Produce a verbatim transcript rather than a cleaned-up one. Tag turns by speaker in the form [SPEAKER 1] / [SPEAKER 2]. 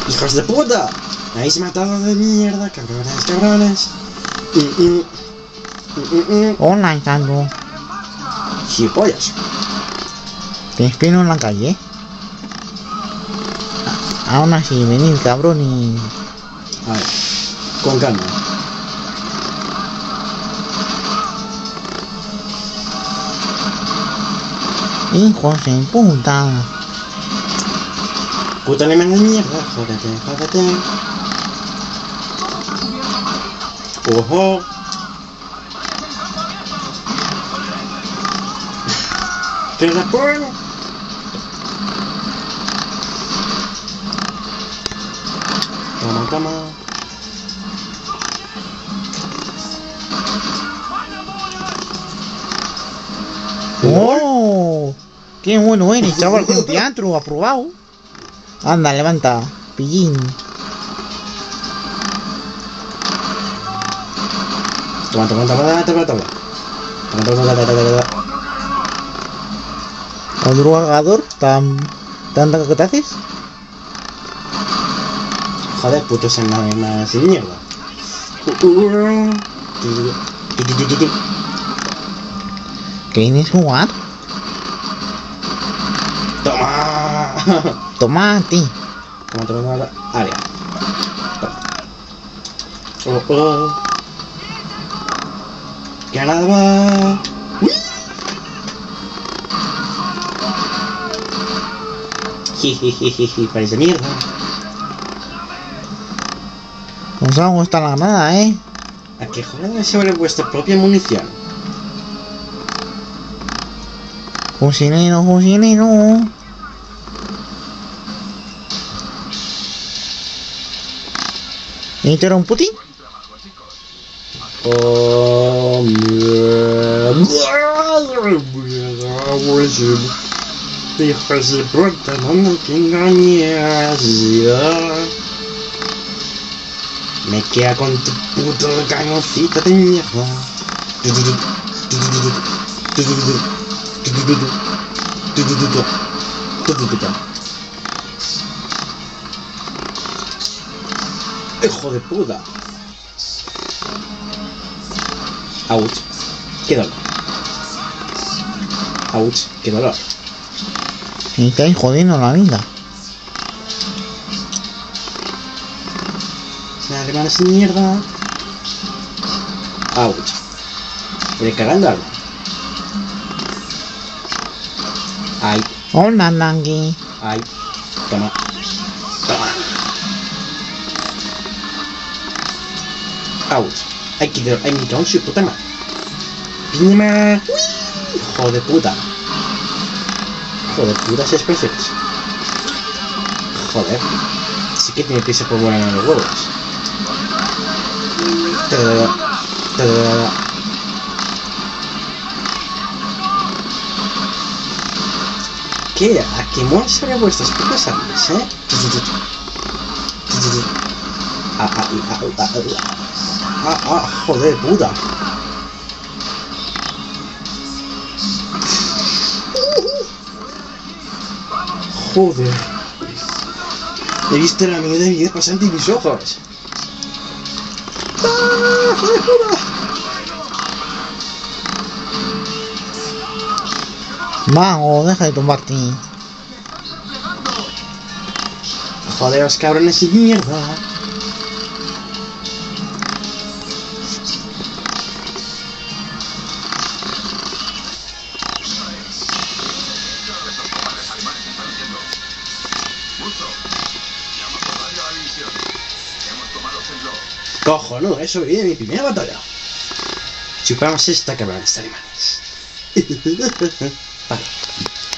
[SPEAKER 1] ¡Hijos de puta! ¡Me habéis matado de mierda, cabrones, cabrones! Mm, mm. Mm, mm, mm.
[SPEAKER 2] Hola, Carlos.
[SPEAKER 1] ¡Gilipollas!
[SPEAKER 2] Te espino en la calle. Aún así, venid, cabrón, y...
[SPEAKER 1] A ver, con calma.
[SPEAKER 2] Hijos de puta.
[SPEAKER 1] Puta alemán de mierda, jódete, jódete. Ojo. ¡Que la pongo! Toma, toma.
[SPEAKER 2] ¡Oh! ¡Qué bueno eres, chaval! ¡Con teatro! ¡Aprobado! Anda, levanta, pillín.
[SPEAKER 1] Toma, toma, toma, toma, toma. Toma, toma, toma, toma, toma.
[SPEAKER 2] ¿Otro jugador? ¿Tan... ¿Tanta que te haces?
[SPEAKER 1] Joder, putos enanas de mierda.
[SPEAKER 2] ¿Quieres jugar?
[SPEAKER 1] Toma.
[SPEAKER 2] Tomate.
[SPEAKER 1] Toma, toma, toma. Área. Oh, oh. Ganaba. Uy. Jijijiji, parece mierda.
[SPEAKER 2] Os ha gustado la granada, ¿eh?
[SPEAKER 1] ¿A qué joder sobre vuestra propia munición?
[SPEAKER 2] Fusilero, fusilero. ¿Y tú eres un putín?
[SPEAKER 1] Oh, hijos de puta, no me engañes. Me queda con tu puto cañoncito de mierda. Hijo de puta. Ouch. Qué dolor. Ouch. Qué dolor.
[SPEAKER 2] Y estáis jodiendo la vida.
[SPEAKER 1] Alemanes de mierda. Ouch. Voy cagando algo. Ay.
[SPEAKER 2] Hola, Nangui.
[SPEAKER 1] Ay. Toma. Toma. Ouch. Ay, que ay, me cago en su puta madre. Pima. Hijo de puta. Joder, putas expresiones. Joder. Sí que tiene prisa por volar en los huevos. Tadadada. Tadadada. ¿Qué? ¿A qué mueren sobre vuestras putas armas, eh? Ah, ah, ah, ah, ah, ah, joder, puta. Joder. He visto la mierda de mi vida pasar ante mis ojos. ¡Ah, joder, puta!
[SPEAKER 2] Mago, deja de tumbarte.
[SPEAKER 1] Joderos, cabrones y mierda. Cojonudo, he sobrevivido a mi primera batalla. Chupamos esta, cabrones alemanes. Vale.